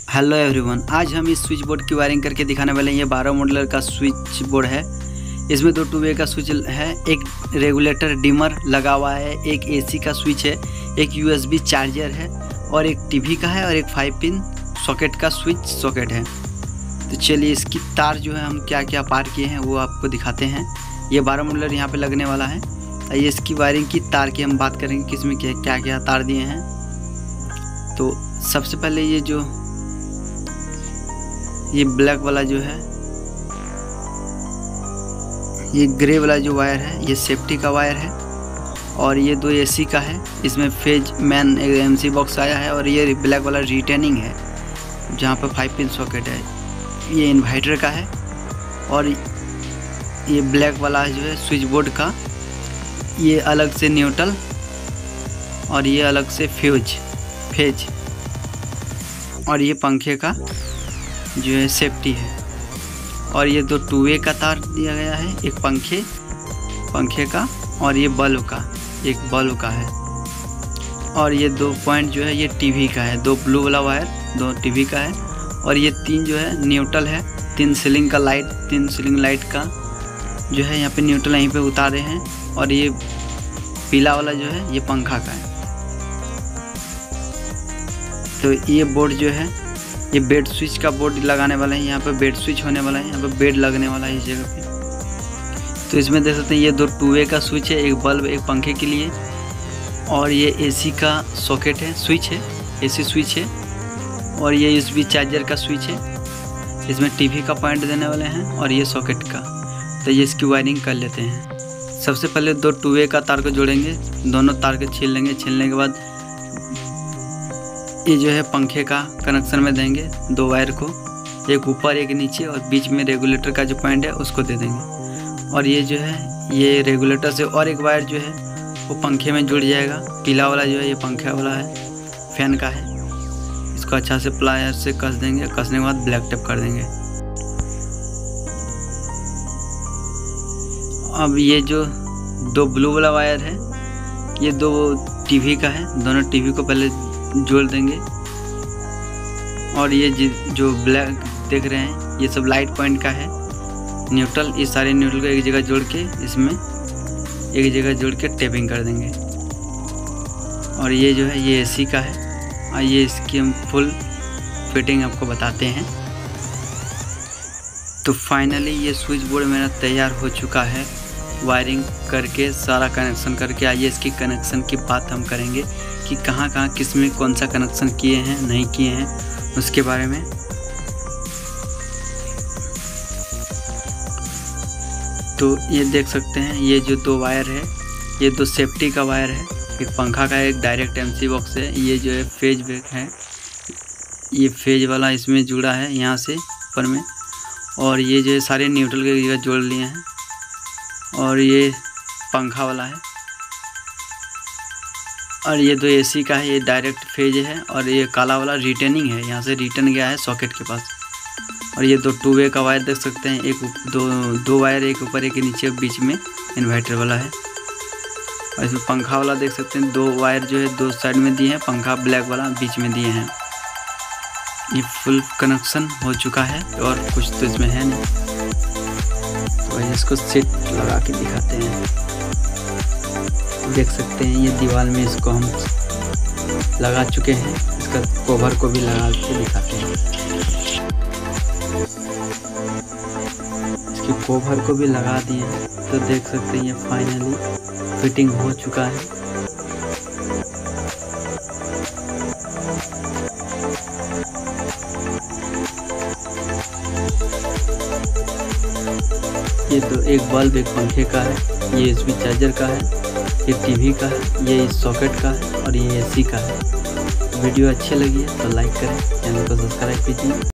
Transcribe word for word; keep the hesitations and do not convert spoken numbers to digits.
Hello everyone, आज हम इस स्विच बोर्ड की वायरिंग करके दिखाने वाले हैं। ये बारह मॉडल का स्विच बोर्ड है। इसमें दो टू वे का स्विच है, एक रेगुलेटर डिमर लगा हुआ है, एक एसी का स्विच है, एक यूएसबी चार्जर है और एक टीवी का है और एक फाइव पिन सॉकेट का स्विच सॉकेट है। तो चलिए इसकी तार जो है हम क्या क्या पार किए हैं वो आपको दिखाते हैं। ये बारह मॉडल यहाँ पे लगने वाला है। ये इसकी वायरिंग की तार की हम बात करेंगे कि इसमें क्या क्या क्या तार दिए हैं। तो सबसे पहले ये जो ये ब्लैक वाला जो है, ये ग्रे वाला जो वायर है ये सेफ्टी का वायर है और ये दो एसी का है। इसमें फेज मैन एमसी बॉक्स आया है और ये ब्लैक वाला रिटेनिंग है जहाँ पर फाइव पिन सॉकेट है। ये इन्वर्टर का है और ये ब्लैक वाला जो है स्विच बोर्ड का, ये अलग से न्यूट्रल और ये अलग से फ्यूज फेज और ये पंखे का जो है सेफ्टी है। और ये दो टू वे का तार दिया गया है, एक पंखे पंखे का और ये बल्ब का, एक बल्ब का है। और ये दो पॉइंट जो है ये टीवी का है, दो ब्लू वाला वायर दो टीवी का है। और ये तीन जो है न्यूट्रल है, तीन सीलिंग का लाइट तीन सीलिंग लाइट का जो है यहाँ पे न्यूट्रल यहीं पे उतारे हैं। और ये पीला वाला जो है ये पंखा का है। तो ये बोर्ड जो है ये बेड स्विच का बोर्ड लगाने वाला है। यहाँ पे बेड स्विच होने वाला है, यहाँ पे बेड लगने वाला है इस जगह पे। तो इसमें देख सकते हैं ये दो टू वे का स्विच है, एक बल्ब एक पंखे के लिए। और ये एसी का सॉकेट है, स्विच है, एसी स्विच है। और ये यूएसबी चार्जर का स्विच है। इसमें टीवी का पॉइंट देने वाले हैं और ये सॉकेट का। तो ये इसकी वायरिंग कर लेते हैं। सबसे पहले दो टू वे का तार को जोड़ेंगे, दोनों तार को छील लेंगे। छीलने के बाद ये जो है पंखे का कनेक्शन में देंगे दो वायर को, एक ऊपर एक नीचे, और बीच में रेगुलेटर का जो पॉइंट है उसको दे देंगे। और ये जो है ये रेगुलेटर से और एक वायर जो है वो पंखे में जुड़ जाएगा। पीला वाला जो है ये पंखे वाला है, फैन का है। इसको अच्छा से प्लायर से कस देंगे, कसने के बाद ब्लैक टेप कर देंगे। अब ये जो दो ब्लू वाला वायर है ये दो टीवी का है, दोनों टीवी को पहले जोड़ देंगे। और ये जो ब्लैक देख रहे हैं ये सब लाइट पॉइंट का है, न्यूट्रल। ये सारे न्यूट्रल को एक जगह जोड़ के इसमें एक जगह जोड़ के टेपिंग कर देंगे। और ये जो है ये एसी का है और ये इसकी हम फुल फिटिंग आपको बताते हैं। तो फाइनली ये स्विच बोर्ड मेरा तैयार हो चुका है, वायरिंग करके सारा कनेक्शन करके। आइए इसकी कनेक्शन की बात हम करेंगे कि कहाँ कहाँ किस में कौन सा कनेक्शन किए हैं नहीं किए हैं उसके बारे में। तो ये देख सकते हैं ये जो दो वायर है ये दो सेफ्टी का वायर है, एक पंखा का एक डायरेक्ट एमसी बॉक्स है। ये जो है फेज ब्रेक है, ये फेज वाला इसमें जुड़ा है यहाँ से ऊपर में। और ये जो है सारे न्यूट्रल के जगह जोड़ लिए हैं। और ये पंखा वाला है। और ये दो एसी का है, ये डायरेक्ट फेज है। और ये काला वाला रिटेनिंग है, यहाँ से रिटर्न गया है सॉकेट के पास। और ये दो टू वे का वायर देख सकते हैं, एक दो दो वायर, एक ऊपर एक नीचे, बीच में इन्वर्टर वाला है। और इसमें पंखा वाला देख सकते हैं, दो वायर जो है दो साइड में दिए हैं, पंखा ब्लैक वाला बीच में दिए हैं। ये फुल कनेक्शन हो चुका है और कुछ तो इसमें है नहीं। तो इसको सेट लगा के दिखाते हैं। देख सकते हैं ये दीवार में इसको हम लगा चुके हैं। इसका कवर को भी लगा के दिखाते हैं। इसके कवर को भी लगा दिए हैं। तो देख सकते हैं ये फाइनली फिटिंग हो चुका है। ये तो एक बल्ब एक पंखे का है, ये यूएसबी चार्जर का है, ये टीवी का है, ये सॉकेट का है और ये एसी का है। वीडियो अच्छी लगी है तो लाइक करें, चैनल को सब्सक्राइब कीजिए।